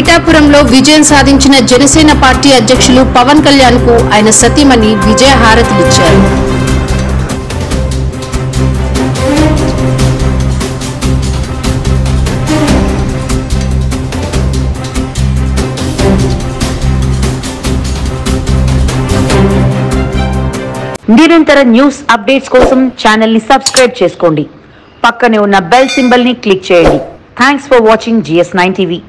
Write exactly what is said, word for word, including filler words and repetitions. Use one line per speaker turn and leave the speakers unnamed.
పిఠాపురంలో విజయం సాధించిన జనసేన పార్టీ అధ్యక్షులు పవన్ కళ్యాణ్ కు ఆయన సతీమణి విజయ హారతిలిచ్చారు.
నిరంతర న్యూస్ అప్డేట్స్ కోసం ఛానల్ ని సబ్స్క్రైబ్ చేసుకోండి. పక్కనే ఉన్న బెల్ సింబల్ ని క్లిక్ చేయండి. Thanks for watching G S nine TV.